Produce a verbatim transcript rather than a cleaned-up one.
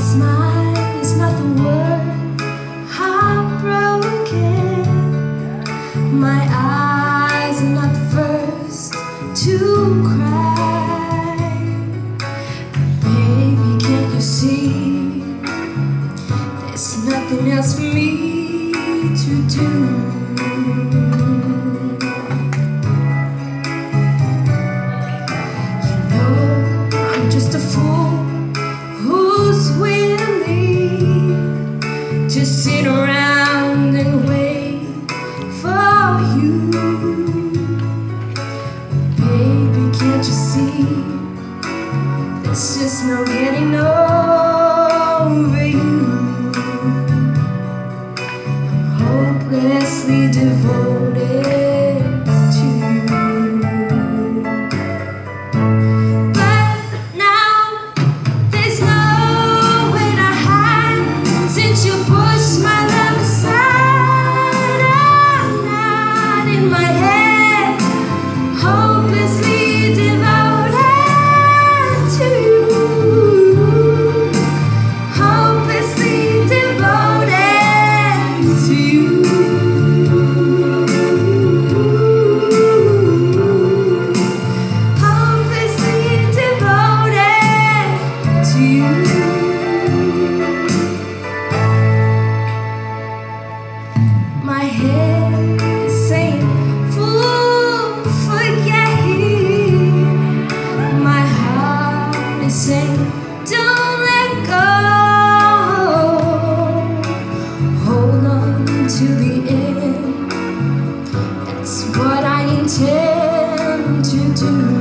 smile is not the word, heartbroken. My eyes are not the first to cry. Baby, can't you see? There's nothing else for me to do. You know I'm just a fool who's willing to sit around and wait for you. Baby, can't you see? There's just no getting over you. Hopelessly devoted to you. But now there's no way to hide, since you pushed my love aside. I'm not in my head, hopelessly devoted to you. Hopelessly devoted to you. My head is saying, fool, forget him. My heart is saying, don't let go. Hold on to the end. That's what I intend to do.